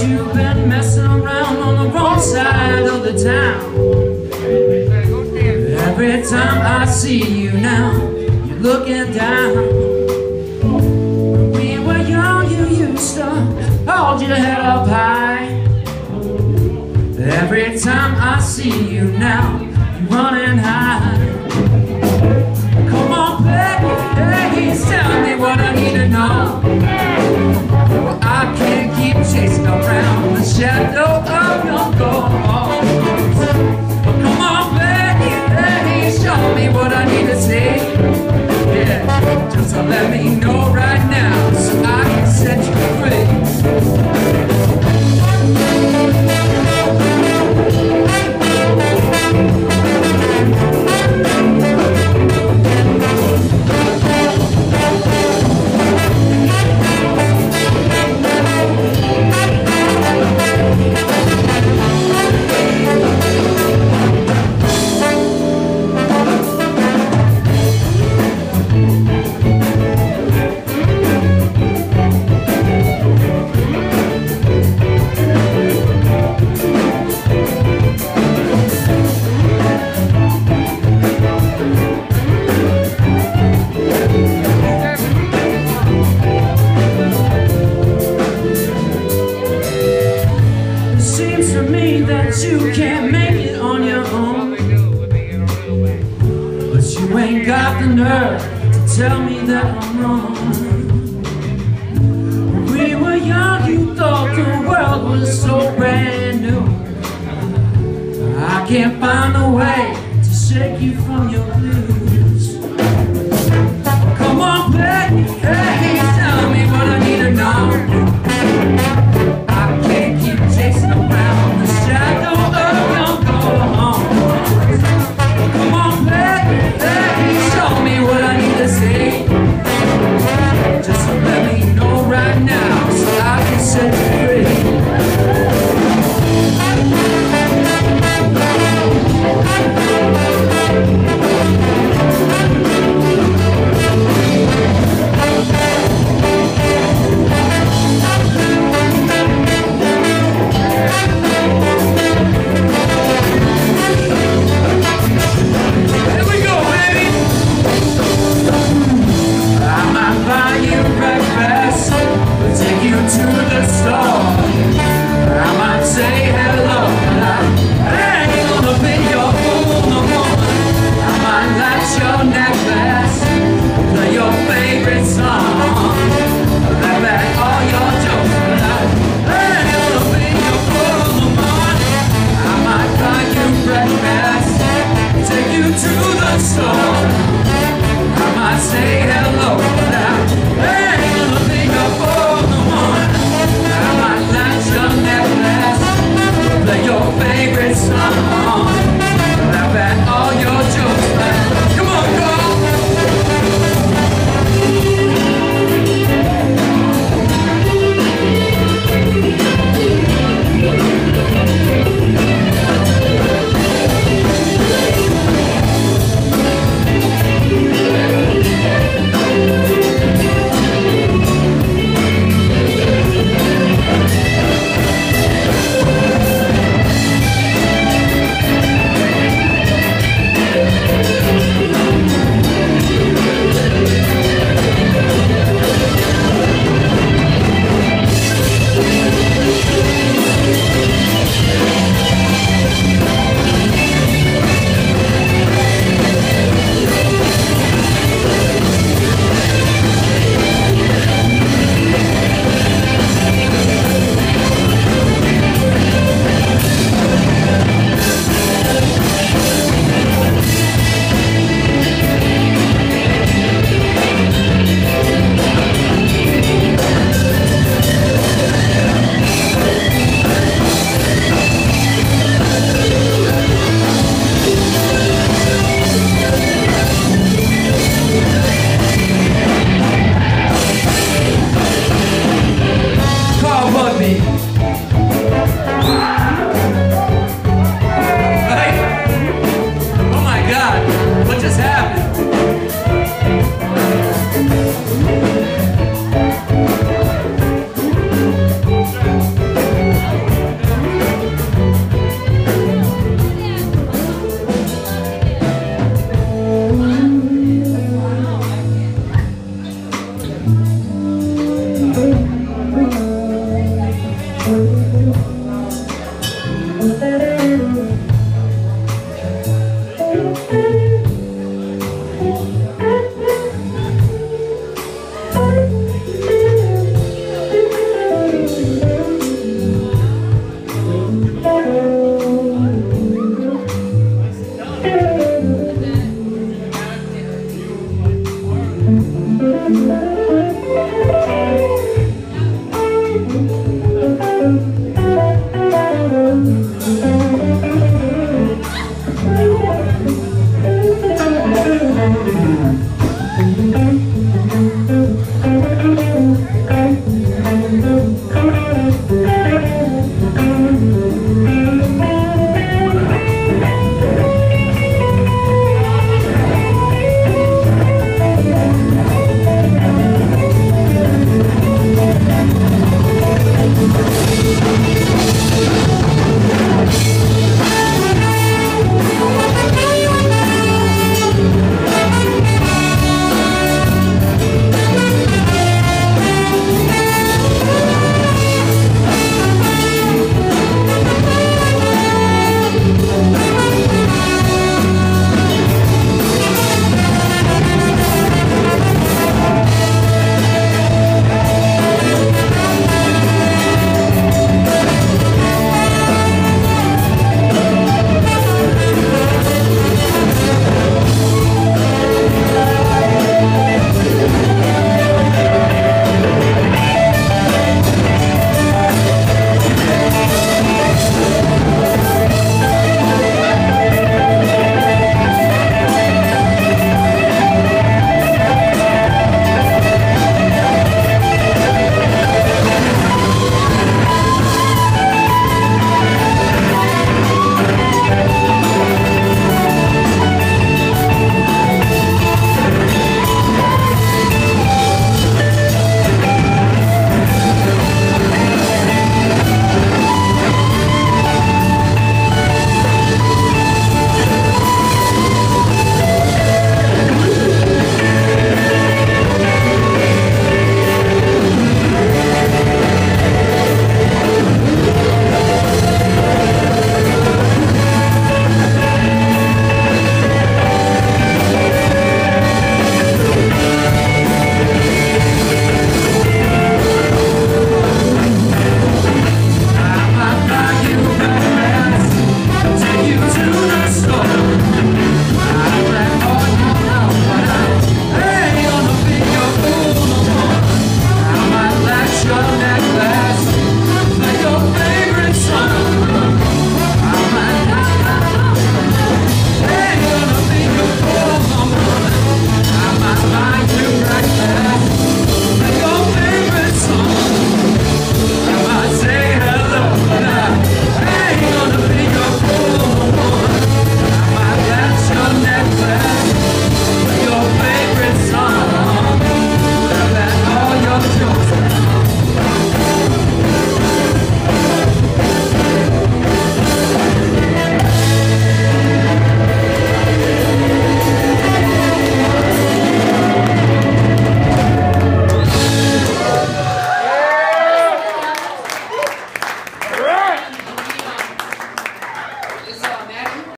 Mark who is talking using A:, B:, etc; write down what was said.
A: you've been messing around on the wrong side of the town. Every time I see you now, you're looking down. When we were young, you used to hold your head up high. Every time I see you now, you're running high. Come on, baby, hey, tell me what I need to know. Well, I can't keep chasing around the shadow of your ghost. Well, come on, baby, hey, show me what I need to say. Yeah, just to let me know right now so I can set you free. You can't make it on your own, but you ain't got the nerve to tell me that I'm wrong. When we were young, you thought the world was so brand new. I can't find a way to shake you from your blues. Come on, baby, hey, tell me what I need to know. I can't keep chasing around the shadow of your ghost. Come on, baby, hey, show me what I need to say. Just to let me know right now so I can set you free.